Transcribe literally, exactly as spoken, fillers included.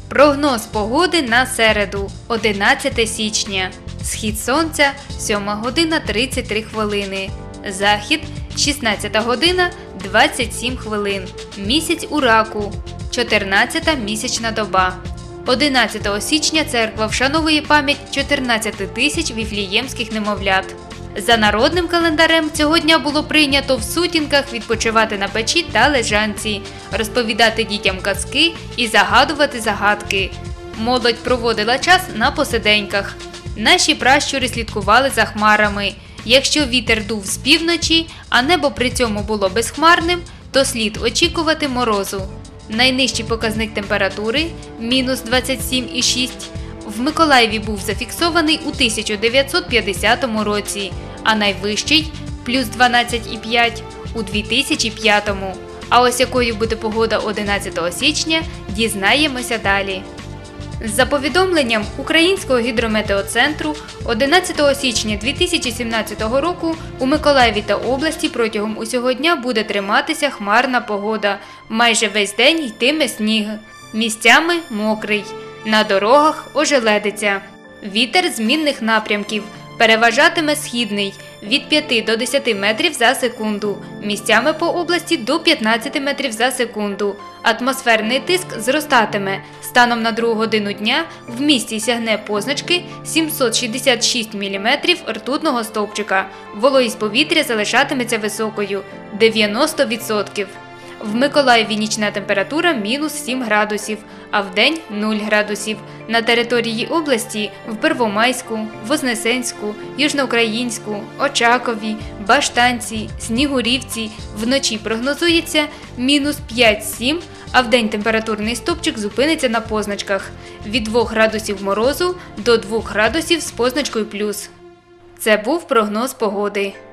Прогноз погоди на середу, одинадцяте січня. Схід сонця – сьома година тридцять три хвилини. Захід – шістнадцята година двадцять сім хвилин. Місяць у раку – чотирнадцята місячна доба. одинадцятого січня церква вшановує пам'ять чотирнадцяти тисяч віфліємських немовлят. За народним календарем цього дня було прийнято в сутінках відпочивати на печі та лежанці, розповідати дітям казки і загадувати загадки. Молодь проводила час на посиденьках. Наші пращури слідкували за хмарами. Якщо вітер дув з півночі, а небо при цьому було безхмарним, то слід очікувати морозу. Найнижчий показник температури – мінус двадцять сім і шість. В Миколаєві був зафіксований у тисяча дев'ятсот п'ятдесятому році, а найвищий – плюс дванадцять і п'ять у дві тисячі п'ятому. А ось якою буде погода одинадцятого січня, дізнаємося далі. За повідомленням Українського гідрометеоцентру, одинадцятого січня дві тисячі сімнадцятого року у Миколаєві та області протягом усього дня буде триматися хмарна погода. Майже весь день йтиме сніг. Місцями мокрий. На дорогах ожеледиця. Вітер змінних напрямків. Переважатиме східний – від п'яти до десяти метрів за секунду, місцями по області до п'ятнадцяти метрів за секунду. Атмосферний тиск зростатиме. Станом на другу годину дня в місті сягне позначки сімсот шістдесят шість міліметрів ртутного стовпчика. Вологість повітря залишатиметься високою – дев'яносто відсотків. В Миколаєві нічна температура – мінус сім градусів, а вдень – нуль градусів. На території області в Первомайську, Вознесенську, Южноукраїнську, Очакові, Баштанці, Снігурівці вночі прогнозується мінус п'ять - сім, а вдень температурний стовпчик зупиниться на позначках – від двох градусів морозу до двох градусів з позначкою плюс. Це був прогноз погоди.